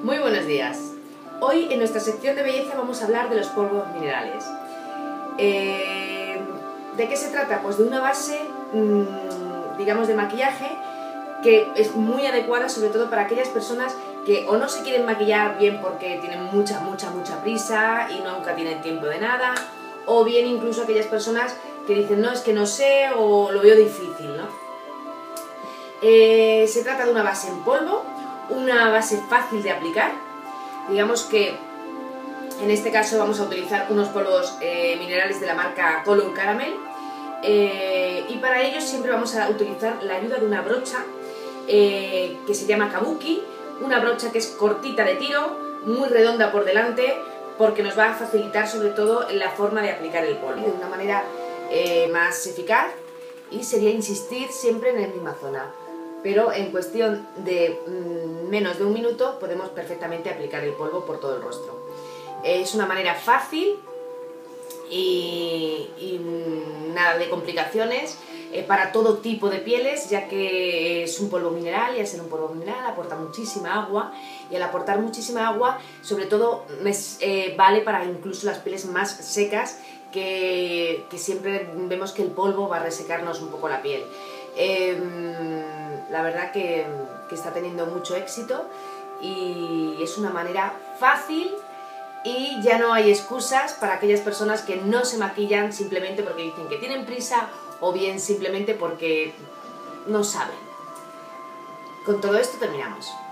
Muy buenos días. Hoy en nuestra sección de belleza vamos a hablar de los polvos minerales. ¿De qué se trata? Pues de una base, digamos, de maquillaje que es muy adecuada sobre todo para aquellas personas que o no se quieren maquillar bien porque tienen mucha prisa y nunca tienen tiempo de nada, o bien incluso aquellas personas que dicen no, es que no sé o lo veo difícil, ¿no? Se trata de una base en polvo, una base fácil de aplicar. Digamos que en este caso vamos a utilizar unos polvos minerales de la marca Color Caramel, y para ello siempre vamos a utilizar la ayuda de una brocha que se llama Kabuki, una brocha que es cortita de tiro, muy redonda por delante, porque nos va a facilitar sobre todo la forma de aplicar el polvo de una manera más eficaz, y sería insistir siempre en la misma zona. Pero en cuestión de menos de un minuto podemos perfectamente aplicar el polvo por todo el rostro. Es una manera fácil y nada de complicaciones para todo tipo de pieles, ya que es un polvo mineral y al ser un polvo mineral aporta muchísima agua, y al aportar muchísima agua sobre todo vale para incluso las pieles más secas, que siempre vemos que el polvo va a resecarnos un poco la piel. La verdad que está teniendo mucho éxito y es una manera fácil, y ya no hay excusas para aquellas personas que no se maquillan simplemente porque dicen que tienen prisa o bien simplemente porque no saben. Con todo esto terminamos.